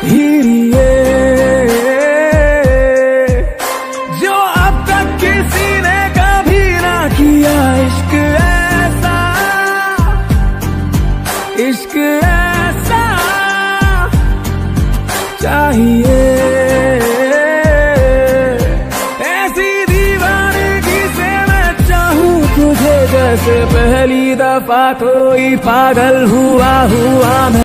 हीरिए जो अब तक किसी ने कभी ना किया। इश्क ऐसा, इश्क ऐसा चाहिए। ऐसी दीवानगी से मैं चाहूं तुझे जैसे पहली दफा कोई पागल हुआ मैं।